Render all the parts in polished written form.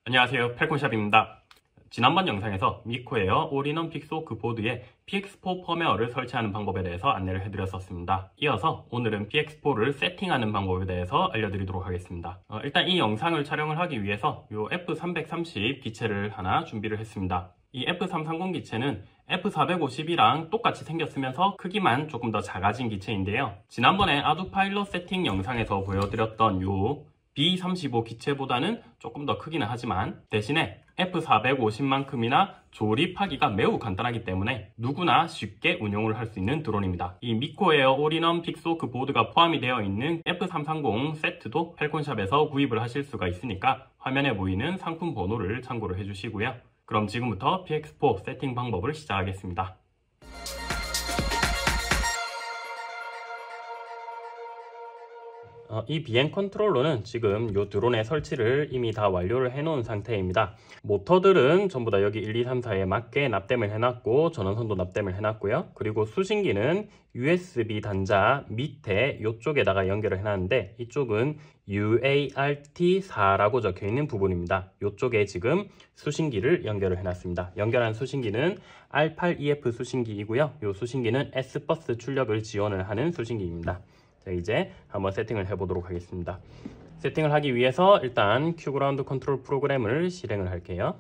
안녕하세요, 펠콘샵입니다. 지난번 영상에서 미코에어 올인원 픽스호크 보드에 PX4 펌웨어를 설치하는 방법에 대해서 안내를 해드렸었습니다. 이어서 오늘은 PX4를 세팅하는 방법에 대해서 알려드리도록 하겠습니다. 일단 이 영상을 촬영을 하기 위해서 이 F330 기체를 하나 준비를 했습니다. 이 F330 기체는 F450이랑 똑같이 생겼으면서 크기만 조금 더 작아진 기체인데요. 지난번에 아두파일럿 세팅 영상에서 보여드렸던 이 B35 기체보다는 조금 더 크기는 하지만 대신에 F450만큼이나 조립하기가 매우 간단하기 때문에 누구나 쉽게 운용을 할 수 있는 드론입니다. 이 미코에어 올인원 픽스호크 보드가 포함이 되어 있는 F330 세트도 펠콘샵에서 구입을 하실 수가 있으니까 화면에 보이는 상품 번호를 참고를 해주시고요. 그럼 지금부터 PX4 세팅 방법을 시작하겠습니다. 이 비행 컨트롤러는 지금 이 드론의 설치를 이미 다 완료를 해 놓은 상태입니다. 모터들은 전부 다 여기 1, 2, 3, 4에 맞게 납땜을 해놨고 전원선도 납땜을 해놨고요. 그리고 수신기는 USB 단자 밑에 이쪽에다가 연결을 해놨는데 이쪽은 UART4라고 적혀있는 부분입니다. 이쪽에 지금 수신기를 연결을 해놨습니다. 연결한 수신기는 R8EF 수신기이고요. 이 수신기는 S버스 출력을 지원을 하는 수신기입니다. 자, 이제 한번 세팅을 해보도록 하겠습니다. 세팅을 하기 위해서 일단 큐그라운드 컨트롤 프로그램을 실행을 할게요.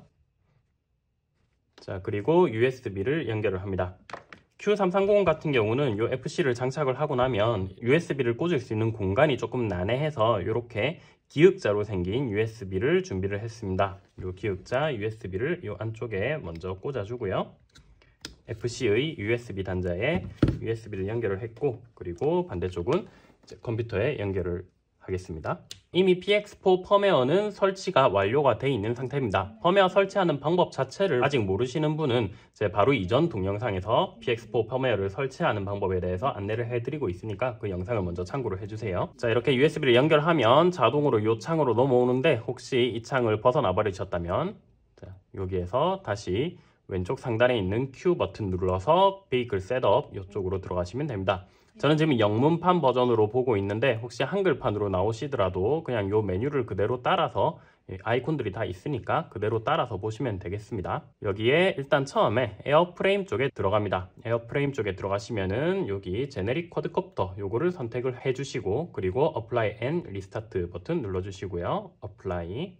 자, 그리고 USB를 연결을 합니다. Q330 같은 경우는 이 FC를 장착을 하고 나면 USB를 꽂을 수 있는 공간이 조금 난해해서 이렇게 기역자로 생긴 USB를 준비를 했습니다. 이 기역자 USB를 이 안쪽에 먼저 꽂아주고요. FC의 USB 단자에 USB를 연결을 했고, 그리고 반대쪽은 이제 컴퓨터에 연결을 하겠습니다. 이미 PX4 펌웨어는 설치가 완료가 되어 있는 상태입니다. 펌웨어 설치하는 방법 자체를 아직 모르시는 분은 제 바로 이전 동영상에서 PX4 펌웨어를 설치하는 방법에 대해서 안내를 해드리고 있으니까 그 영상을 먼저 참고를 해주세요. 자, 이렇게 USB를 연결하면 자동으로 이 창으로 넘어오는데 혹시 이 창을 벗어나 버리셨다면 자, 여기에서 다시 왼쪽 상단에 있는 Q 버튼 눌러서 베이클 셋업 이쪽으로 들어가시면 됩니다. 저는 지금 영문판 버전으로 보고 있는데 혹시 한글판으로 나오시더라도 그냥 이 메뉴를 그대로 따라서 아이콘들이 다 있으니까 그대로 따라서 보시면 되겠습니다. 여기에 일단 처음에 에어프레임 쪽에 들어갑니다. 에어프레임 쪽에 들어가시면은 여기 제네릭 쿼드콥터 요거를 선택을 해주시고 그리고 어플라이 앤 리스타트 버튼 눌러주시고요. 어플라이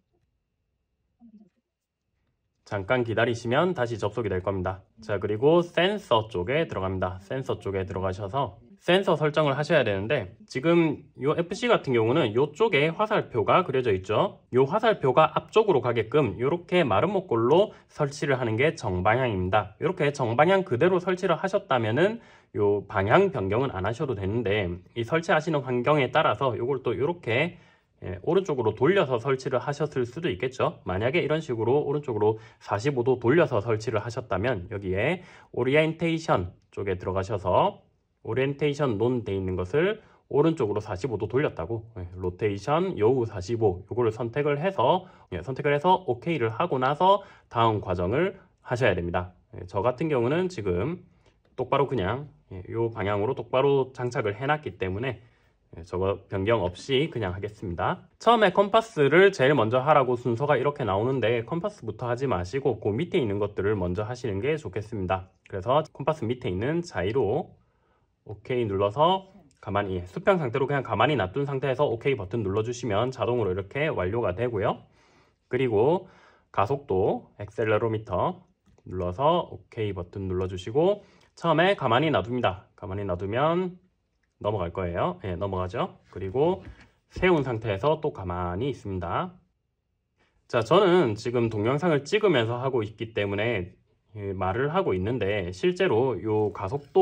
잠깐 기다리시면 다시 접속이 될 겁니다. 자, 그리고 센서 쪽에 들어갑니다. 센서 쪽에 들어가셔서 센서 설정을 하셔야 되는데 지금 이 FC 같은 경우는 이쪽에 화살표가 그려져 있죠. 이 화살표가 앞쪽으로 가게끔 이렇게 마른 목골로 설치를 하는 게 정방향입니다. 이렇게 정방향 그대로 설치를 하셨다면은 이 방향 변경은 안 하셔도 되는데 이 설치하시는 환경에 따라서 이걸 또 이렇게 오른쪽으로 돌려서 설치를 하셨을 수도 있겠죠. 만약에 이런 식으로 오른쪽으로 45도 돌려서 설치를 하셨다면 여기에 오리엔테이션 쪽에 들어가셔서 오리엔테이션 논 돼 있는 것을 오른쪽으로 45도 돌렸다고 로테이션 요우 45 요거를 선택을 해서 OK를 하고 나서 다음 과정을 하셔야 됩니다. 저 같은 경우는 지금 똑바로 그냥 요 방향으로 똑바로 장착을 해놨기 때문에 저거 변경 없이 그냥 하겠습니다. 처음에 컴파스를 제일 먼저 하라고 순서가 이렇게 나오는데 컴파스부터 하지 마시고 그 밑에 있는 것들을 먼저 하시는 게 좋겠습니다. 그래서 컴파스 밑에 있는 자이로 OK 눌러서 가만히 수평 상태로 그냥 가만히 놔둔 상태에서 OK 버튼 눌러주시면 자동으로 이렇게 완료가 되고요. 그리고 가속도 엑셀러로미터 눌러서 OK 버튼 눌러주시고 처음에 가만히 놔둡니다. 가만히 놔두면 넘어갈 거예요. 네, 넘어가죠. 그리고 세운 상태에서 또 가만히 있습니다. 자, 저는 지금 동영상을 찍으면서 하고 있기 때문에 말을 하고 있는데 실제로 요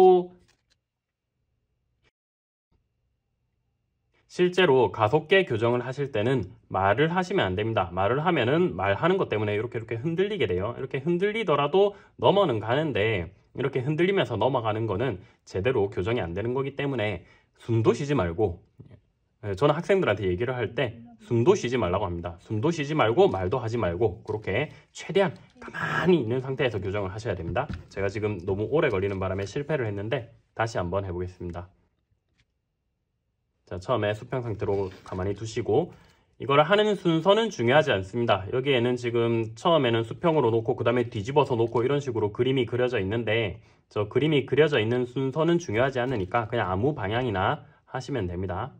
가속계 교정을 하실 때는 말을 하시면 안 됩니다. 말을 하면은 말하는 것 때문에 이렇게 흔들리게 돼요. 이렇게 흔들리더라도 넘어는 가는데 이렇게 흔들리면서 넘어가는 거는 제대로 교정이 안 되는 거기 때문에 숨도 쉬지 말고 저는 학생들한테 얘기를 할 때 숨도 쉬지 말라고 합니다. 숨도 쉬지 말고 말도 하지 말고 그렇게 최대한 가만히 있는 상태에서 교정을 하셔야 됩니다. 제가 지금 너무 오래 걸리는 바람에 실패를 했는데 다시 한번 해보겠습니다. 자, 처음에 수평 상태로 가만히 두시고 이걸 하는 순서는 중요하지 않습니다. 여기에는 지금 처음에는 수평으로 놓고 그 다음에 뒤집어서 놓고 이런 식으로 그림이 그려져 있는데 저 그림이 그려져 있는 순서는 중요하지 않으니까 그냥 아무 방향이나 하시면 됩니다.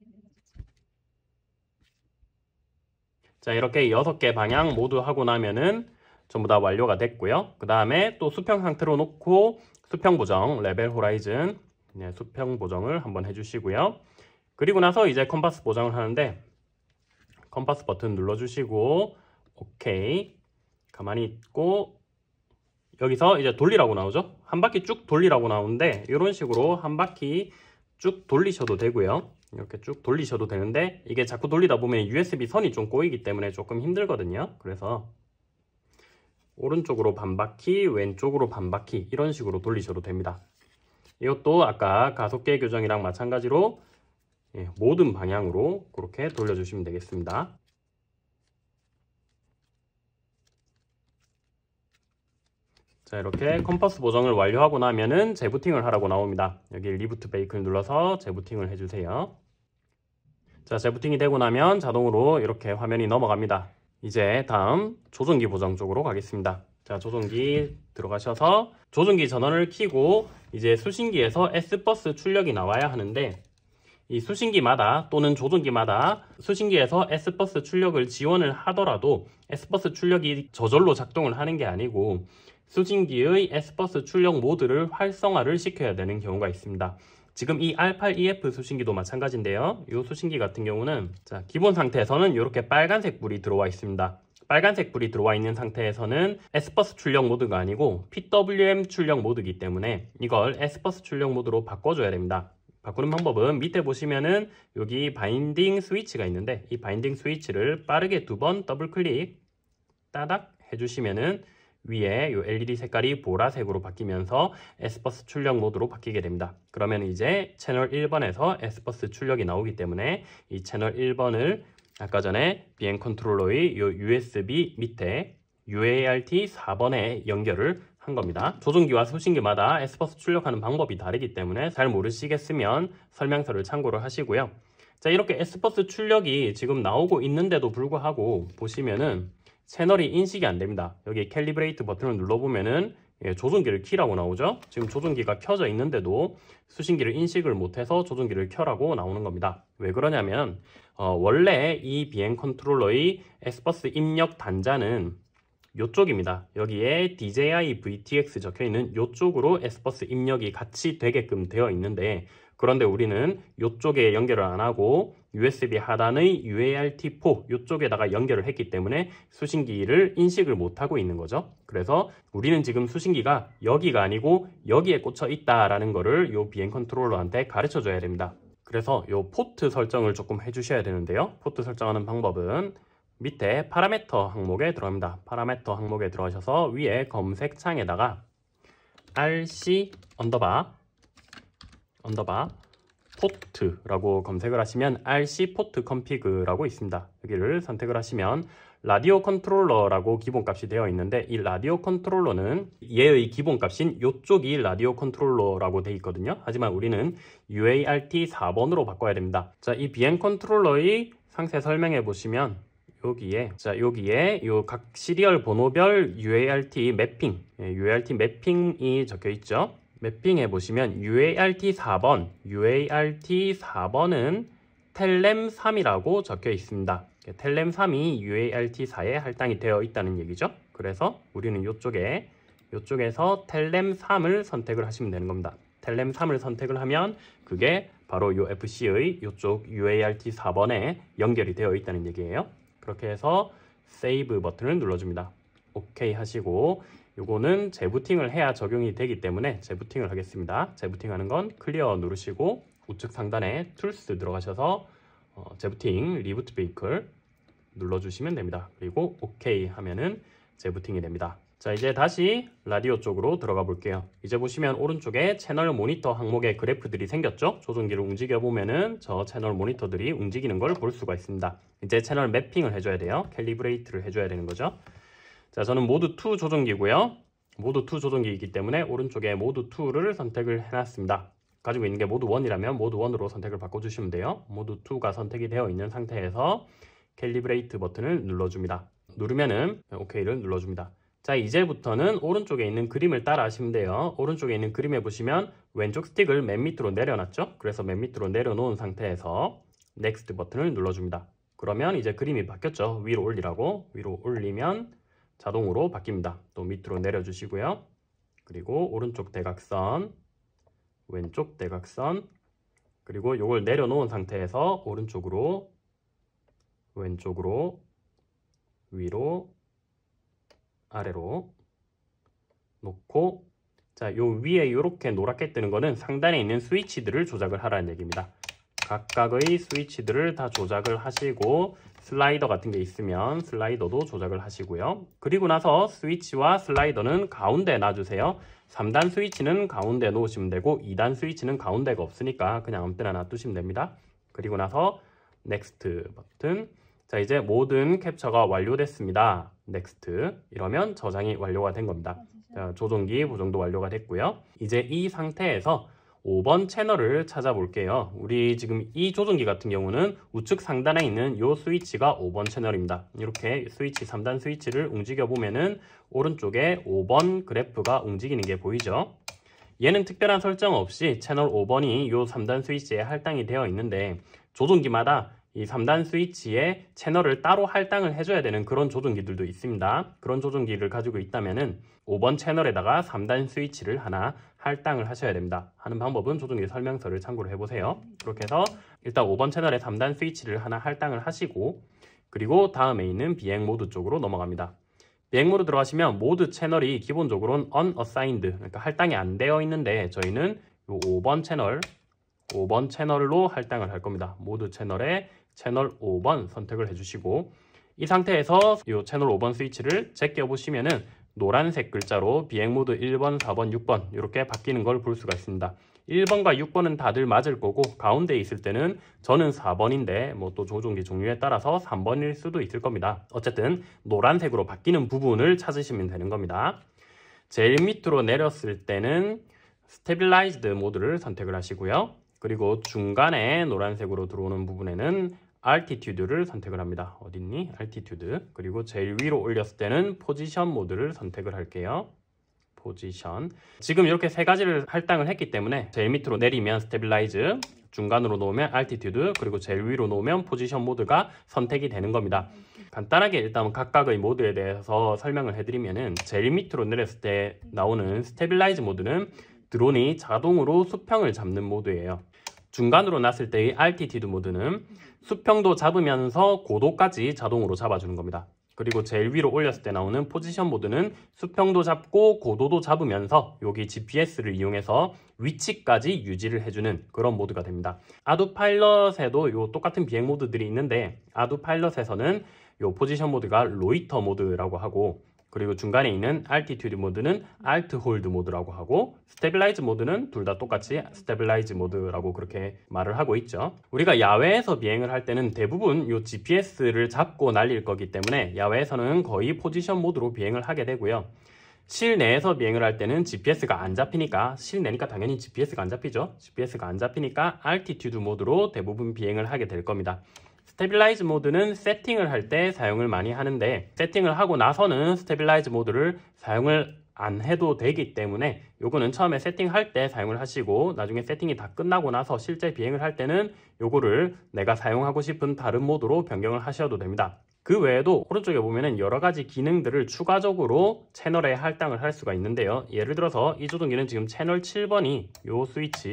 자, 이렇게 6개 방향 모두 하고 나면은 전부 다 완료가 됐고요. 그 다음에 또 수평 상태로 놓고 수평 보정, 레벨 호라이즌, 수평 보정을 한번 해주시고요. 그리고 나서 이제 컴파스 보정을 하는데 컴파스 버튼 눌러주시고 오케이. 가만히 있고 여기서 이제 돌리라고 나오죠. 한 바퀴 쭉 돌리라고 나오는데 이런 식으로 한 바퀴 쭉 돌리셔도 되고요. 이렇게 쭉 돌리셔도 되는데 이게 자꾸 돌리다 보면 USB 선이 좀 꼬이기 때문에 조금 힘들거든요. 그래서 오른쪽으로 반 바퀴, 왼쪽으로 반 바퀴 이런 식으로 돌리셔도 됩니다. 이것도 아까 가속계 교정이랑 마찬가지로 모든 방향으로 그렇게 돌려주시면 되겠습니다. 자, 이렇게 컴파스 보정을 완료하고 나면은 재부팅을 하라고 나옵니다. 여기 리부트 베이크를 눌러서 재부팅을 해주세요. 자, 재부팅이 되고 나면 자동으로 이렇게 화면이 넘어갑니다. 이제 다음 조종기 보정 쪽으로 가겠습니다. 자, 조종기 들어가셔서 조종기 전원을 켜고 이제 수신기에서 S버스 출력이 나와야 하는데 이 수신기마다 또는 조종기마다 수신기에서 S버스 출력을 지원을 하더라도 S버스 출력이 저절로 작동을 하는 게 아니고 수신기의 S버스 출력 모드를 활성화를 시켜야 되는 경우가 있습니다. 지금 이 R82F 수신기도 마찬가지인데요. 이 수신기 같은 경우는 자, 기본 상태에서는 이렇게 빨간색 불이 들어와 있습니다. 빨간색 불이 들어와 있는 상태에서는 S버스 출력 모드가 아니고 PWM 출력 모드이기 때문에 이걸 S버스 출력 모드로 바꿔줘야 됩니다. 바꾸는 방법은 밑에 보시면은 여기 바인딩 스위치가 있는데 이 바인딩 스위치를 빠르게 2번 더블 클릭 따닥 해주시면은 위에 이 LED 색깔이 보라색으로 바뀌면서 S버스 출력 모드로 바뀌게 됩니다. 그러면 이제 채널 1번에서 S버스 출력이 나오기 때문에 이 채널 1번을 아까 전에 BM 컨트롤러의 이 USB 밑에 UART 4번에 연결을 한 겁니다. 조종기와 수신기마다 S버스 출력하는 방법이 다르기 때문에 잘 모르시겠으면 설명서를 참고를 하시고요. 자, 이렇게 S버스 출력이 지금 나오고 있는데도 불구하고 보시면은 채널이 인식이 안 됩니다. 여기 캘리브레이트 버튼을 눌러보면은 조종기를 키라고 나오죠. 지금 조종기가 켜져 있는데도 수신기를 인식을 못해서 조종기를 켜라고 나오는 겁니다. 왜 그러냐면 원래 이 BM 컨트롤러의 S버스 입력 단자는 이쪽입니다. 여기에 DJI VTX 적혀있는 이쪽으로 S버스 입력이 같이 되게끔 되어 있는데 그런데 우리는 이쪽에 연결을 안 하고 USB 하단의 UART4 이쪽에다가 연결을 했기 때문에 수신기를 인식을 못하고 있는 거죠. 그래서 우리는 지금 수신기가 여기가 아니고 여기에 꽂혀 있다라는 거를 이 BM 컨트롤러한테 가르쳐 줘야 됩니다. 그래서 이 포트 설정을 조금 해주셔야 되는데요. 포트 설정하는 방법은 밑에 파라미터 항목에 들어갑니다. 파라미터 항목에 들어가셔서 위에 검색창에다가 RC 언더바 포트라고 검색을 하시면 RC 포트 컨피그라고 있습니다. 여기를 선택을 하시면 라디오 컨트롤러라고 기본값이 되어 있는데 이 라디오 컨트롤러는 얘의 기본값인 이쪽이 라디오 컨트롤러라고 되어 있거든요. 하지만 우리는 UART 4번으로 바꿔야 됩니다. 자, 이 BM 컨트롤러의 상세 설명해 보시면 여기에 요 각 시리얼 번호별 UART 매핑, UART 매핑이 적혀 있죠. 매핑해 보시면 UART 4번은 텔렘 3이라고 적혀 있습니다. 텔렘 3이 UART 4에 할당이 되어 있다는 얘기죠. 그래서 우리는 요쪽에서 텔렘 3을 선택을 하시면 되는 겁니다. 텔렘 3을 선택을 하면 그게 바로 요 FC의 요쪽 UART 4번에 연결이 되어 있다는 얘기예요. 그렇게 해서 세이브 버튼을 눌러줍니다. 오케이 하시고 요거는 재부팅을 해야 적용이 되기 때문에 재부팅을 하겠습니다. 재부팅하는 건 클리어 누르시고 우측 상단에 툴스 들어가셔서 재부팅 리부트 베이클 눌러주시면 됩니다. 그리고 오케이 하면은 재부팅이 됩니다. 자, 이제 다시 라디오 쪽으로 들어가 볼게요. 이제 보시면 오른쪽에 채널 모니터 항목에 그래프들이 생겼죠? 조종기를 움직여 보면은 저 채널 모니터들이 움직이는 걸 볼 수가 있습니다. 이제 채널 매핑을 해줘야 돼요. 캘리브레이트를 해줘야 되는 거죠. 자, 저는 모드 2 조종기고요. 모드 2 조종기이기 때문에 오른쪽에 모드 2를 선택을 해놨습니다. 가지고 있는 게 모드 1이라면 모드 1으로 선택을 바꿔주시면 돼요. 모드 2가 선택이 되어 있는 상태에서 캘리브레이트 버튼을 눌러줍니다. 누르면은 OK를 눌러줍니다. 자, 이제부터는 오른쪽에 있는 그림을 따라 하시면 돼요. 오른쪽에 있는 그림에 보시면 왼쪽 스틱을 맨 밑으로 내려놨죠? 그래서 맨 밑으로 내려놓은 상태에서 넥스트 버튼을 눌러줍니다. 그러면 이제 그림이 바뀌었죠? 위로 올리라고. 위로 올리면 자동으로 바뀝니다. 또 밑으로 내려주시고요. 그리고 오른쪽 대각선, 왼쪽 대각선, 그리고 이걸 내려놓은 상태에서 오른쪽으로, 왼쪽으로, 위로, 아래로 놓고, 자, 요 위에 이렇게 노랗게 뜨는 거는 상단에 있는 스위치들을 조작을 하라는 얘기입니다. 각각의 스위치들을 다 조작을 하시고, 슬라이더 같은 게 있으면 슬라이더도 조작을 하시고요. 그리고 나서 스위치와 슬라이더는 가운데 놔주세요. 3단 스위치는 가운데 놓으시면 되고 2단 스위치는 가운데가 없으니까 그냥 아무 때나 놔두시면 됩니다. 그리고 나서 넥스트 버튼. 자, 이제 모든 캡처가 완료됐습니다. 넥스트. 이러면 저장이 완료가 된 겁니다. 자, 조종기 보정도 완료가 됐고요. 이제 이 상태에서 5번 채널을 찾아볼게요. 우리 지금 이 조종기 같은 경우는 우측 상단에 있는 이 스위치가 5번 채널입니다. 이렇게 스위치 3단 스위치를 움직여 보면은 오른쪽에 5번 그래프가 움직이는 게 보이죠. 얘는 특별한 설정 없이 채널 5번이 이 3단 스위치에 할당이 되어 있는데, 조종기마다 이 3단 스위치에 채널을 따로 할당을 해줘야 되는 그런 조종기들도 있습니다. 그런 조종기를 가지고 있다면은 5번 채널에다가 3단 스위치를 하나 할당을 하셔야 됩니다. 하는 방법은 조종기 설명서를 참고를 해보세요. 그렇게 해서 일단 5번 채널에 3단 스위치를 하나 할당을 하시고, 그리고 다음에 있는 비행 모드 쪽으로 넘어갑니다. 비행 모드 들어가시면 모드 채널이 기본적으로는 unassigned, 그러니까 할당이 안 되어 있는데 저희는 요 5번 채널로 할당을 할 겁니다. 모드 채널에 채널 5번 선택을 해주시고, 이 상태에서 이 채널 5번 스위치를 제껴 보시면은 노란색 글자로 비행 모드 1번, 4번, 6번 이렇게 바뀌는 걸 볼 수가 있습니다. 1번과 6번은 다들 맞을 거고, 가운데 있을 때는 저는 4번인데 뭐 또 조종기 종류에 따라서 3번일 수도 있을 겁니다. 어쨌든 노란색으로 바뀌는 부분을 찾으시면 되는 겁니다. 제일 밑으로 내렸을 때는 스테빌라이즈드 모드를 선택을 하시고요. 그리고 중간에 노란색으로 들어오는 부분에는 Altitude를 선택을 합니다. 어딨니? Altitude. 그리고 제일 위로 올렸을 때는 포지션 모드를 선택을 할게요. 포지션. 지금 이렇게 세 가지를 할당을 했기 때문에 제일 밑으로 내리면 스테빌라이즈, 중간으로 놓으면 Altitude, 그리고 제일 위로 놓으면 포지션 모드가 선택이 되는 겁니다. 간단하게 일단 각각의 모드에 대해서 설명을 해드리면은, 제일 밑으로 내렸을 때 나오는 스테빌라이즈 모드는 드론이 자동으로 수평을 잡는 모드예요. 중간으로 놨을 때의 Altitude 모드는 수평도 잡으면서 고도까지 자동으로 잡아주는 겁니다. 그리고 제일 위로 올렸을 때 나오는 포지션 모드는 수평도 잡고 고도도 잡으면서 여기 GPS를 이용해서 위치까지 유지를 해주는 그런 모드가 됩니다. 아두 파일럿에도 요 똑같은 비행 모드들이 있는데, 아두 파일럿에서는 요 포지션 모드가 로이터 모드라고 하고, 그리고 중간에 있는 Altitude 모드는 Alt Hold 모드라고 하고, 스테빌라이즈 모드는 둘 다 똑같이 스테빌라이즈 모드라고 그렇게 말을 하고 있죠. 우리가 야외에서 비행을 할 때는 대부분 이 GPS를 잡고 날릴 거기 때문에 야외에서는 거의 포지션 모드로 비행을 하게 되고요. 실내에서 비행을 할 때는 GPS가 안 잡히니까, 실내니까 당연히 GPS가 안 잡히죠. GPS가 안 잡히니까 Altitude 모드로 대부분 비행을 하게 될 겁니다. 스테빌라이즈 모드는 세팅을 할 때 사용을 많이 하는데, 세팅을 하고 나서는 스테빌라이즈 모드를 사용을 안 해도 되기 때문에 요거는 처음에 세팅할 때 사용을 하시고, 나중에 세팅이 다 끝나고 나서 실제 비행을 할 때는 요거를 내가 사용하고 싶은 다른 모드로 변경을 하셔도 됩니다. 그 외에도 오른쪽에 보면은 여러 가지 기능들을 추가적으로 채널에 할당을 할 수가 있는데요. 예를 들어서 이 조종기는 지금 채널 7번이 요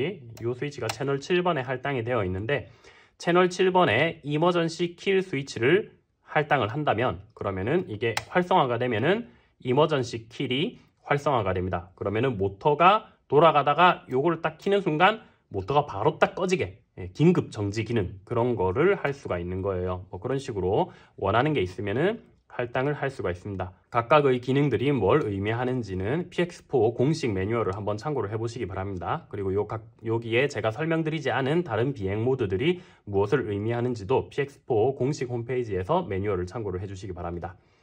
스위치가 채널 7번에 할당이 되어 있는데, 채널 7번에 이머전시 킬 스위치를 할당을 한다면, 그러면은 이게 활성화가 되면은 이머전시 킬이 활성화가 됩니다. 그러면은 모터가 돌아가다가 요거를 딱 키는 순간 모터가 바로 딱 꺼지게, 긴급 정지 기능, 그런 거를 할 수가 있는 거예요. 뭐 그런 식으로 원하는 게 있으면은 할당을 할 수가 있습니다. 각각의 기능들이 뭘 의미하는지는 PX4 공식 매뉴얼을 한번 참고를 해보시기 바랍니다. 그리고 여기에 제가 설명드리지 않은 다른 비행 모드들이 무엇을 의미하는지도 PX4 공식 홈페이지에서 매뉴얼을 참고를 해주시기 바랍니다.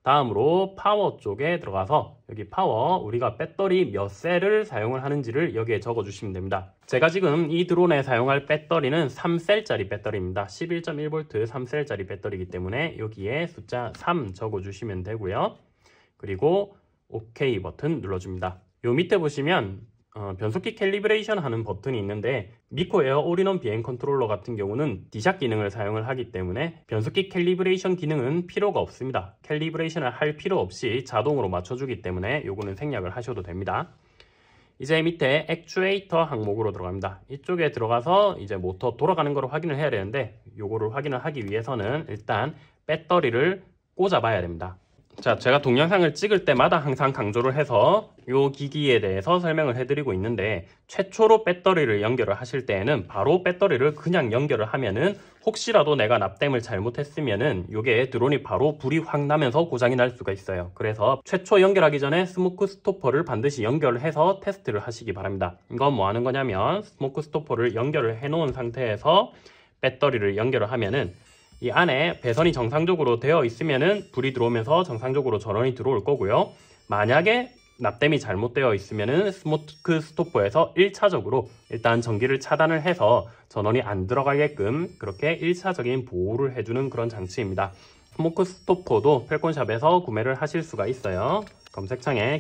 다음으로 파워 쪽에 들어가서 여기 파워 우리가 배터리 몇 셀을 사용을 하는지를 여기에 적어 주시면 됩니다. 제가 지금 이 드론에 사용할 배터리는 3셀짜리 배터리입니다. 11.1V 3셀짜리 배터리이기 때문에 여기에 숫자 3 적어 주시면 되고요. 그리고 OK 버튼 눌러줍니다. 요 밑에 보시면 변속기 캘리브레이션 하는 버튼이 있는데 미코 에어 올인원 비행 컨트롤러 같은 경우는 D샷 기능을 사용을 하기 때문에 변속기 캘리브레이션 기능은 필요가 없습니다. 캘리브레이션을 할 필요 없이 자동으로 맞춰주기 때문에 요거는 생략을 하셔도 됩니다. 이제 밑에 액추에이터 항목으로 들어갑니다. 이쪽에 들어가서 이제 모터 돌아가는 걸 확인을 해야 되는데 요거를 확인을 하기 위해서는 일단 배터리를 꽂아 봐야 됩니다. 자, 제가 동영상을 찍을 때마다 항상 강조를 해서 이 기기에 대해서 설명을 해드리고 있는데 최초로 배터리를 연결을 하실 때에는 바로 배터리를 그냥 연결을 하면은 혹시라도 내가 납땜을 잘못했으면은 이게 드론이 바로 불이 확 나면서 고장이 날 수가 있어요. 그래서 최초 연결하기 전에 스모크 스토퍼를 반드시 연결을 해서 테스트를 하시기 바랍니다. 이건 뭐 하는 거냐면 스모크 스토퍼를 연결을 해 놓은 상태에서 배터리를 연결을 하면은 이 안에 배선이 정상적으로 되어 있으면은 불이 들어오면서 정상적으로 전원이 들어올 거고요. 만약에 납땜이 잘못되어 있으면은 스모크 스토퍼에서 1차적으로 일단 전기를 차단을 해서 전원이 안 들어가게끔 그렇게 1차적인 보호를 해주는 그런 장치입니다. 스모크 스토퍼도 펠콘샵에서 구매를 하실 수가 있어요. 검색창에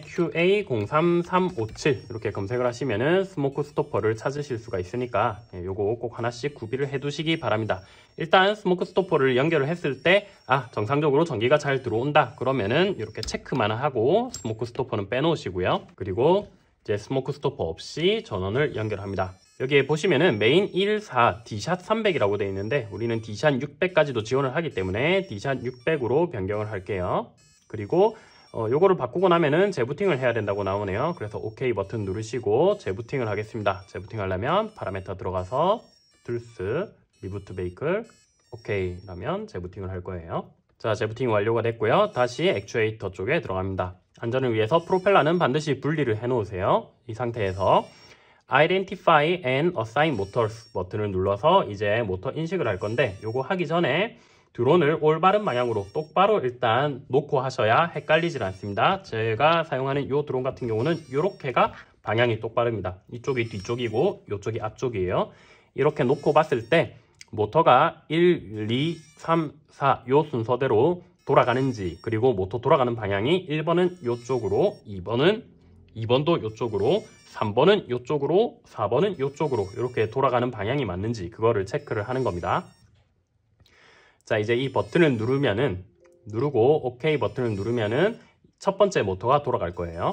QA03357 이렇게 검색을 하시면은 스모크 스토퍼를 찾으실 수가 있으니까 요거 꼭 하나씩 구비를 해 두시기 바랍니다. 일단 스모크 스토퍼를 연결을 했을 때 정상적으로 전기가 잘 들어온다 그러면은 이렇게 체크만 하고 스모크 스토퍼는 빼놓으시고요. 그리고 이제 스모크 스토퍼 없이 전원을 연결합니다. 여기에 보시면은 메인 14 D샷 300이라고 되어 있는데 우리는 D샷 600까지도 지원을 하기 때문에 D샷 600으로 변경을 할게요. 그리고 요거를 바꾸고 나면은 재부팅을 해야 된다고 나오네요. 그래서 OK 버튼 누르시고 재부팅을 하겠습니다. 재부팅 하려면 파라메터 들어가서 툴스 리부트 베이클 OK 라면 재부팅을 할 거예요. 자, 재부팅 완료가 됐고요. 다시 액추에이터 쪽에 들어갑니다. 안전을 위해서 프로펠러는 반드시 분리를 해 놓으세요. 이 상태에서 Identify and Assign Motors 버튼을 눌러서 이제 모터 인식을 할 건데 요거 하기 전에 드론을 올바른 방향으로 똑바로 일단 놓고 하셔야 헷갈리질 않습니다. 제가 사용하는 이 드론 같은 경우는 이렇게가 방향이 똑바릅니다. 이쪽이 뒤쪽이고 이쪽이 앞쪽이에요. 이렇게 놓고 봤을 때 모터가 1, 2, 3, 4 이 순서대로 돌아가는지 그리고 모터 돌아가는 방향이 1번은 이쪽으로 2번도 이쪽으로 3번은 이쪽으로 4번은 이쪽으로 이렇게 돌아가는 방향이 맞는지 그거를 체크를 하는 겁니다. 자, 이제 이 버튼을 누르고 OK 버튼을 누르면은 첫 번째 모터가 돌아갈 거예요.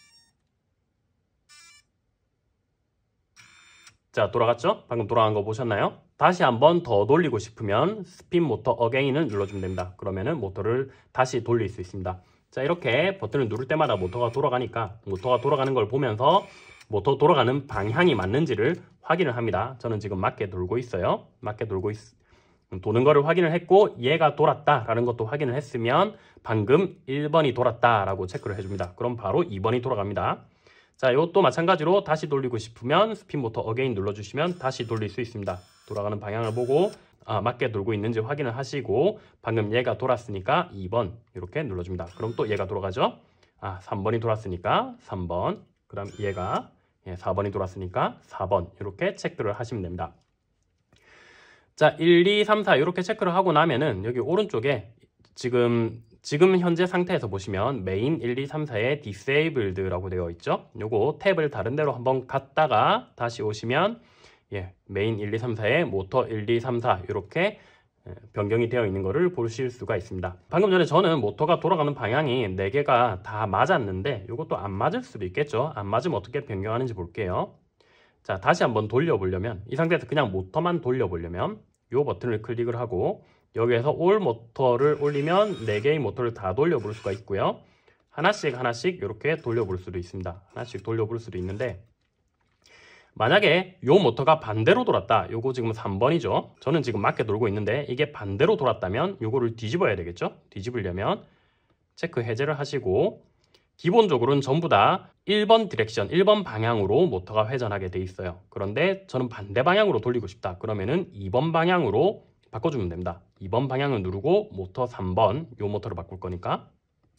자, 돌아갔죠? 방금 돌아간 거 보셨나요? 다시 한번 더 돌리고 싶으면 스핀 모터 어게인을 눌러주면 됩니다. 그러면은 모터를 다시 돌릴 수 있습니다. 자, 이렇게 버튼을 누를 때마다 모터가 돌아가니까 모터가 돌아가는 걸 보면서 모터 돌아가는 방향이 맞는지를 확인을 합니다. 저는 지금 맞게 돌고 있어요. 맞게 도는 거를 확인을 했고 얘가 돌았다라는 것도 확인을 했으면 방금 1번이 돌았다라고 체크를 해줍니다. 그럼 바로 2번이 돌아갑니다. 자, 이것도 마찬가지로 다시 돌리고 싶으면 스핀 모터 어게인 눌러주시면 다시 돌릴 수 있습니다. 돌아가는 방향을 보고 맞게 돌고 있는지 확인을 하시고 방금 얘가 돌았으니까 2번 이렇게 눌러줍니다. 그럼 또 얘가 돌아가죠. 3번이 돌았으니까 3번, 그 다음 얘가 4번이 돌았으니까 4번 이렇게 체크를 하시면 됩니다. 자, 1, 2, 3, 4 이렇게 체크를 하고 나면은 여기 오른쪽에 지금 현재 상태에서 보시면 메인 1, 2, 3, 4에 disabled라고 되어 있죠. 요거 탭을 다른 데로 한번 갔다가 다시 오시면 메인 1, 2, 3, 4에 모터 1, 2, 3, 4 이렇게 변경이 되어 있는 것을 보실 수가 있습니다. 방금 전에 저는 모터가 돌아가는 방향이 4개가 다 맞았는데 이것도 안 맞을 수도 있겠죠. 안 맞으면 어떻게 변경하는지 볼게요. 자, 다시 한번 돌려보려면 이 상태에서 그냥 모터만 돌려보려면 이 버튼을 클릭을 하고 여기에서 올 모터를 올리면 4개의 모터를 다 돌려볼 수가 있고요. 하나씩 이렇게 돌려볼 수도 있습니다. 하나씩 돌려볼 수도 있는데 만약에 이 모터가 반대로 돌았다. 요거 지금 3번이죠. 저는 지금 맞게 돌고 있는데 이게 반대로 돌았다면 요거를 뒤집어야 되겠죠. 뒤집으려면 체크 해제를 하시고 기본적으로는 전부 다 1번 디렉션, 1번 방향으로 모터가 회전하게 돼 있어요. 그런데 저는 반대 방향으로 돌리고 싶다. 그러면은 2번 방향으로 바꿔주면 됩니다. 2번 방향을 누르고 모터 3번, 요 모터를 바꿀 거니까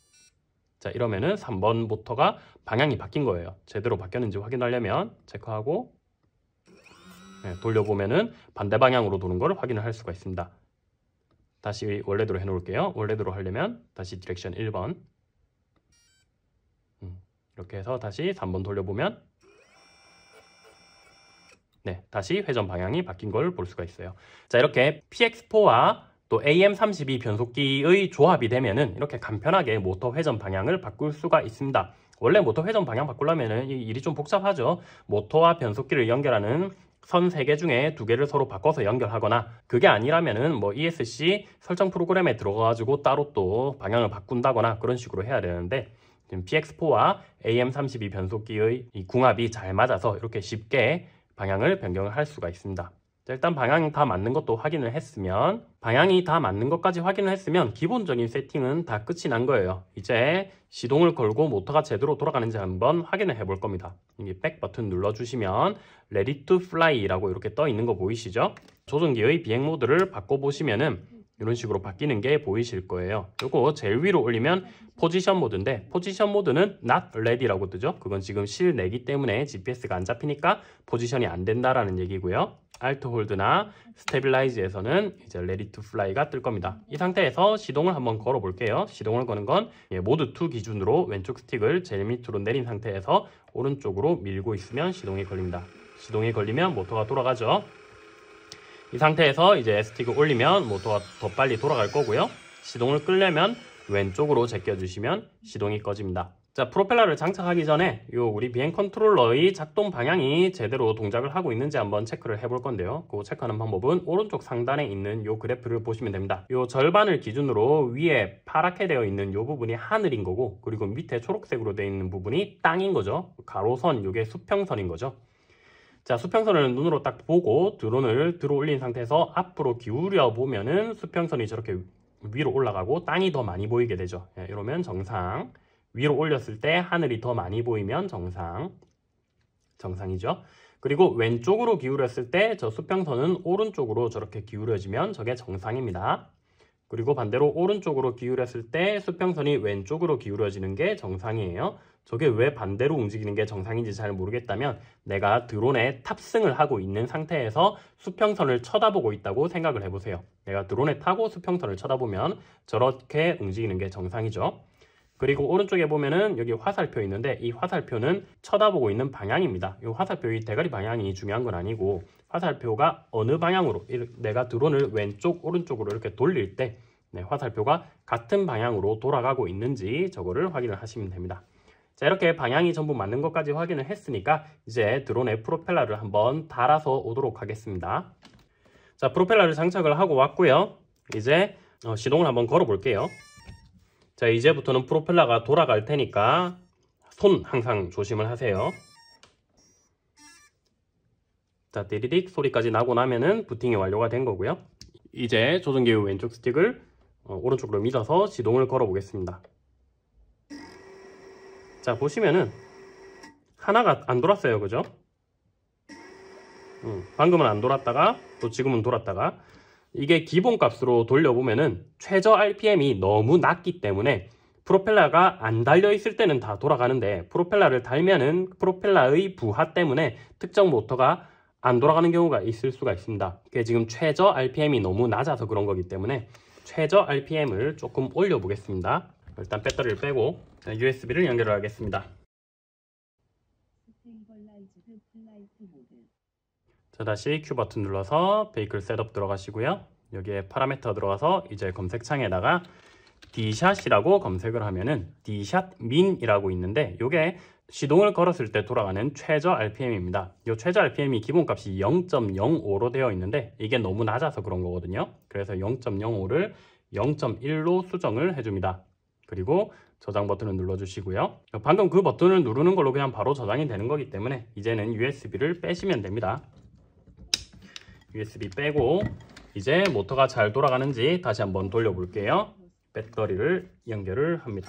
자, 이러면은 3번 모터가 방향이 바뀐 거예요. 제대로 바뀌었는지 확인하려면 체크하고 돌려보면은 반대 방향으로 도는 걸 확인을 할 수가 있습니다. 다시 원래대로 해놓을게요. 원래대로 하려면 다시 디렉션 1번 이렇게 해서 다시 3번 돌려보면 다시 회전 방향이 바뀐 걸 볼 수가 있어요. 자, 이렇게 PX4와 또 AM32 변속기의 조합이 되면은 이렇게 간편하게 모터 회전 방향을 바꿀 수가 있습니다. 원래 모터 회전 방향 바꾸려면은 이 일이 좀 복잡하죠. 모터와 변속기를 연결하는 선 3개 중에 2개를 서로 바꿔서 연결하거나, 그게 아니라면은 뭐 ESC 설정 프로그램에 들어가가지고 따로 또 방향을 바꾼다거나 그런 식으로 해야 되는데, 지금 PX4와 AM32 변속기의 이 궁합이 잘 맞아서 이렇게 쉽게 방향을 변경을 할 수가 있습니다. 자, 일단 방향이 다 맞는 것도 확인을 했으면, 방향이 다 맞는 것까지 확인을 했으면 기본적인 세팅은 다 끝이 난 거예요. 이제 시동을 걸고 모터가 제대로 돌아가는지 한번 확인을 해볼 겁니다. 여기 백 버튼 눌러주시면 Ready to Fly라고 이렇게 떠 있는 거 보이시죠? 조종기의 비행 모드를 바꿔보시면은 이런 식으로 바뀌는 게 보이실 거예요. 요거 제일 위로 올리면 포지션 모드인데, 포지션 모드는 not ready라고 뜨죠. 그건 지금 실내기 때문에 GPS가 안 잡히니까 포지션이 안 된다라는 얘기고요. Alt 홀드나 스테빌라이즈에서는 이제 Ready to Fly가 뜰 겁니다. 이 상태에서 시동을 한번 걸어 볼게요. 시동을 거는 건 모드 2 기준으로 왼쪽 스틱을 제일 밑으로 내린 상태에서 오른쪽으로 밀고 있으면 시동이 걸립니다. 시동이 걸리면 모터가 돌아가죠. 이 상태에서 이제 스틱을 올리면 모터가 더 빨리 돌아갈 거고요. 시동을 끄려면 왼쪽으로 제껴주시면 시동이 꺼집니다. 자, 프로펠러를 장착하기 전에 우리 비행 컨트롤러의 작동 방향이 제대로 동작을 하고 있는지 한번 체크를 해볼 건데요. 그 체크하는 방법은 오른쪽 상단에 있는 요 그래프를 보시면 됩니다. 요 절반을 기준으로 위에 파랗게 되어 있는 요 부분이 하늘인 거고, 그리고 밑에 초록색으로 되어 있는 부분이 땅인 거죠. 가로선, 요게 수평선인 거죠. 자, 수평선을 눈으로 딱 보고 드론을 들어 올린 상태에서 앞으로 기울여 보면은 수평선이 저렇게 위로 올라가고 땅이 더 많이 보이게 되죠. 이러면 정상. 위로 올렸을 때 하늘이 더 많이 보이면 정상이죠. 그리고 왼쪽으로 기울였을 때 저 수평선은 오른쪽으로 저렇게 기울여지면 저게 정상입니다. 그리고 반대로 오른쪽으로 기울였을 때 수평선이 왼쪽으로 기울어지는 게 정상이에요. 저게 왜 반대로 움직이는 게 정상인지 잘 모르겠다면, 내가 드론에 탑승을 하고 있는 상태에서 수평선을 쳐다보고 있다고 생각을 해보세요. 내가 드론에 타고 수평선을 쳐다보면 저렇게 움직이는 게 정상이죠. 그리고 오른쪽에 보면은 여기 화살표 있는데, 이 화살표는 쳐다보고 있는 방향입니다. 이 화살표의 대가리 방향이 중요한 건 아니고, 화살표가 어느 방향으로, 내가 드론을 왼쪽 오른쪽으로 이렇게 돌릴 때 화살표가 같은 방향으로 돌아가고 있는지 저거를 확인을 하시면 됩니다. 자, 이렇게 방향이 전부 맞는 것까지 확인을 했으니까 이제 드론의 프로펠러를 한번 달아서 오도록 하겠습니다. 자, 프로펠러를 장착을 하고 왔고요. 이제 시동을 한번 걸어 볼게요. 자, 이제부터는 프로펠러가 돌아갈 테니까 손 항상 조심을 하세요. 자, 띠리릭 소리까지 나고 나면은 부팅이 완료가 된 거고요. 이제 조종기의 왼쪽 스틱을 오른쪽으로 밀어서 시동을 걸어 보겠습니다. 자, 보시면은 하나가 안 돌았어요. 그죠? 방금은 안 돌았다가 또 지금은 돌았다가, 이게 기본값으로 돌려보면은 최저 RPM이 너무 낮기 때문에 프로펠러가 안 달려 있을 때는 다 돌아가는데, 프로펠러를 달면은 프로펠러의 부하 때문에 특정 모터가 안 돌아가는 경우가 있을 수가 있습니다. 그게 지금 최저 RPM이 너무 낮아서 그런 거기 때문에 최저 RPM을 조금 올려 보겠습니다. 일단 배터리를 빼고 USB를 연결을 하겠습니다. 자, 다시 Q 버튼 눌러서 베이클 셋업 들어가시고요. 여기에 파라미터 들어가서 이제 검색창에다가 D샷이라고 검색을 하면은 D샷 민이라고 있는데, 요게 시동을 걸었을 때 돌아가는 최저 RPM입니다. 이 최저 RPM이 기본값이 0.05로 되어 있는데 이게 너무 낮아서 그런 거거든요. 그래서 0.05를 0.1로 수정을 해줍니다. 그리고 저장 버튼을 눌러주시고요. 방금 그 버튼을 누르는 걸로 그냥 바로 저장이 되는 거기 때문에 이제는 USB를 빼시면 됩니다. USB 빼고 이제 모터가 잘 돌아가는지 다시 한번 돌려볼게요. 배터리를 연결을 합니다.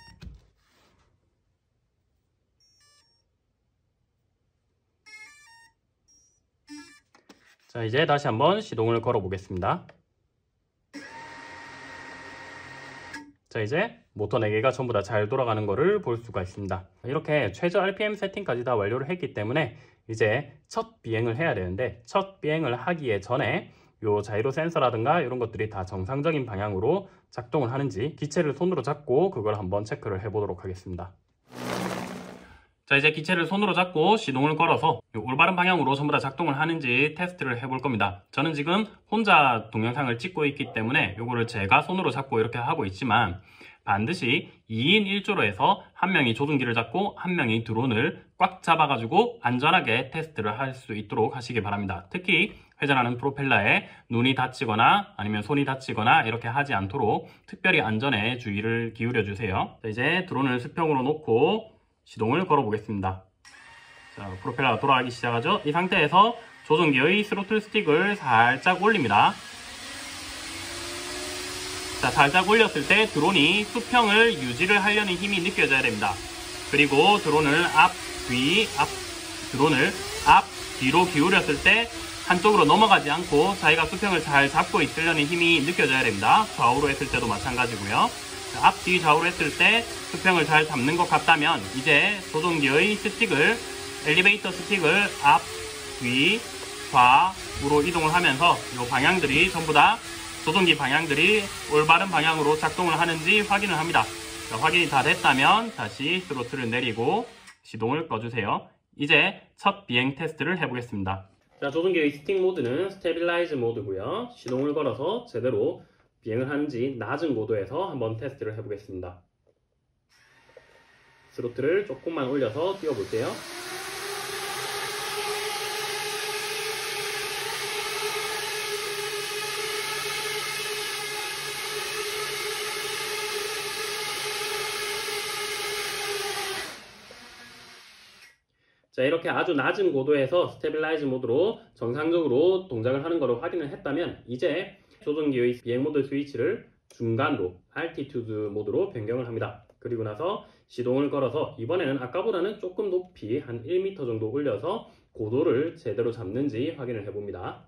자, 이제 다시 한번 시동을 걸어 보겠습니다. 자, 이제 모터 4개가 전부 다 잘 돌아가는 거를 볼 수가 있습니다. 이렇게 최저 RPM 세팅까지 다 완료를 했기 때문에 이제 첫 비행을 해야 되는데, 첫 비행을 하기에 전에 요 자이로 센서라든가 이런 것들이 다 정상적인 방향으로 작동을 하는지 기체를 손으로 잡고 그걸 한번 체크를 해보도록 하겠습니다. 자, 이제 기체를 손으로 잡고 시동을 걸어서 올바른 방향으로 전부 다 작동을 하는지 테스트를 해볼 겁니다. 저는 지금 혼자 동영상을 찍고 있기 때문에 이거를 제가 손으로 잡고 이렇게 하고 있지만, 반드시 2인 1조로 해서 한 명이 조종기를 잡고 한 명이 드론을 꽉 잡아가지고 안전하게 테스트를 할 수 있도록 하시기 바랍니다. 특히 회전하는 프로펠러에 눈이 다치거나 아니면 손이 다치거나 이렇게 하지 않도록 특별히 안전에 주의를 기울여 주세요. 자, 이제 드론을 수평으로 놓고 시동을 걸어 보겠습니다. 자, 프로펠러가 돌아가기 시작하죠. 이 상태에서 조종기의 스로틀 스틱을 살짝 올립니다. 자, 살짝 올렸을 때 드론이 수평을 유지를 하려는 힘이 느껴져야 됩니다. 그리고 드론을 뒤로 기울였을 때 한쪽으로 넘어가지 않고 자기가 수평을 잘 잡고 있으려는 힘이 느껴져야 됩니다. 좌우로 했을 때도 마찬가지고요. 자, 앞, 뒤, 좌우로 했을 때 수평을 잘 잡는 것 같다면 이제 조종기의 스틱을, 엘리베이터 스틱을 앞, 뒤, 좌우로 이동을 하면서 이 방향들이 전부 다 조종기 방향들이 올바른 방향으로 작동을 하는지 확인을 합니다. 자, 확인이 다 됐다면 다시 스로틀을 내리고 시동을 꺼주세요. 이제 첫 비행 테스트를 해보겠습니다. 자, 조종기의 스틱 모드는 스테빌라이즈 모드고요. 시동을 걸어서 제대로 비행을 하는지 낮은 고도에서 한번 테스트를 해보겠습니다. 스로틀을 조금만 올려서 띄워볼게요. 자, 이렇게 아주 낮은 고도에서 스테빌라이즈 모드로 정상적으로 동작을 하는 것을 확인을 했다면 이제 조종기의 비행 모드 스위치를 중간으로 알티튜드 모드로 변경을 합니다. 그리고 나서 시동을 걸어서 이번에는 아까보다는 조금 높이 한 1m 정도 올려서 고도를 제대로 잡는지 확인을 해봅니다.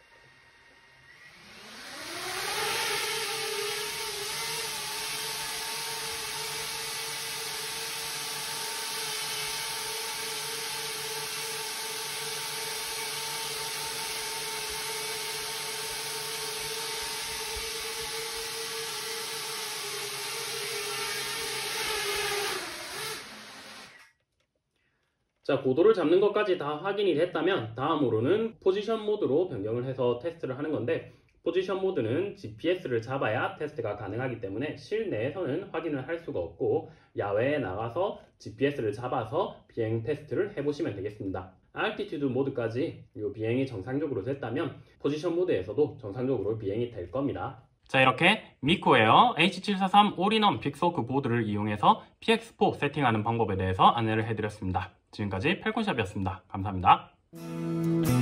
자, 고도를 잡는 것까지 다 확인이 됐다면 다음으로는 포지션 모드로 변경을 해서 테스트를 하는 건데, 포지션 모드는 GPS를 잡아야 테스트가 가능하기 때문에 실내에서는 확인을 할 수가 없고 야외에 나가서 GPS를 잡아서 비행 테스트를 해보시면 되겠습니다. 알티튜드 모드까지 이 비행이 정상적으로 됐다면 포지션 모드에서도 정상적으로 비행이 될 겁니다. 자, 이렇게 미코에어 H743 올인원 빅소크 보드를 이용해서 PX4 세팅하는 방법에 대해서 안내를 해드렸습니다. 지금까지 펠콘샵이었습니다. 감사합니다.